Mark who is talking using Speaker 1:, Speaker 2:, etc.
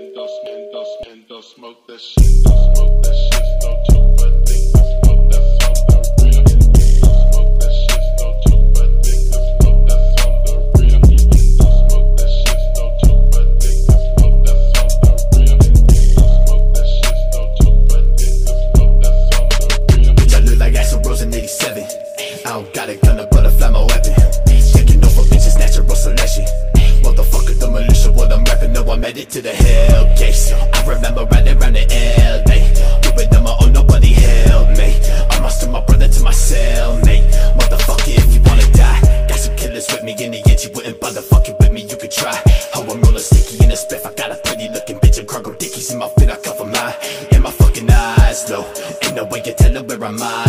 Speaker 1: Smoke that shit, don't smoke that shit, no joke, but niggas smoke that's on the real. Smoke that shit, no joke, but niggas smoke that's on the real. Smoke that shit, no joke, but niggas smoke that's on the real. Smoke that shit, no joke, but niggas smoke that's on the real.
Speaker 2: Bitch, I look like Axl Rose in '87. I don't got a gun, but I fly my weapon. Taking over bitches, natural selection. Motherfucker, the militia, what I'm rapping. No, I'm headed to the hell gates. I remember riding around the LA, doing on my own, nobody held me. I lost my brother to my cellmate. Motherfucker, if you wanna die, got some killers with me in the end. You wouldn't bother fucking with me, you could try. How I'm rolling sticky in a spliff. I got a pretty looking bitch and cargo dickies in my feet. I cover mine in my fucking eyes, though. Ain't no way you tellin' where I'm at.